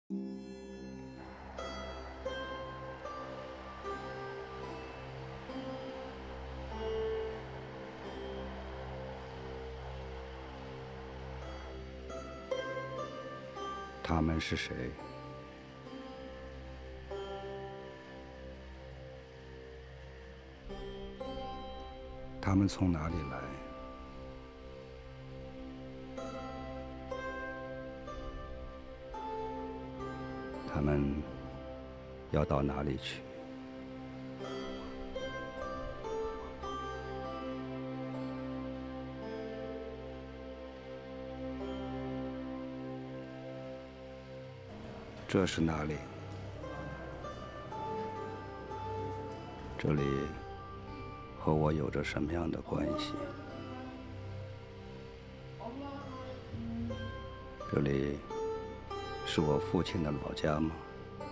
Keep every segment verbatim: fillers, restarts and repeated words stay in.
他们是谁？他们从哪里来？他们要到哪里去？这是哪里？这里和我有着什么样的关系？这里是我父亲的老家吗？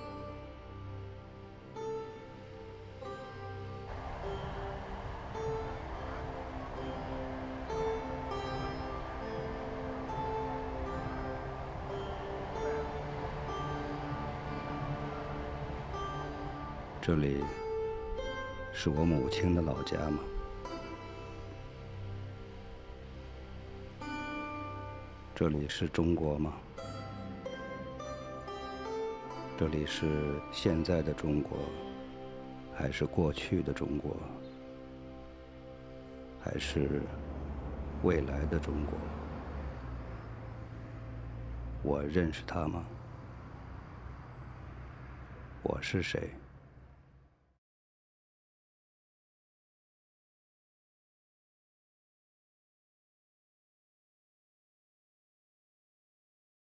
这里是我母亲的老家吗？这里是中国吗？这里是现在的中国，还是过去的中国，还是未来的中国？我认识他吗？我是谁？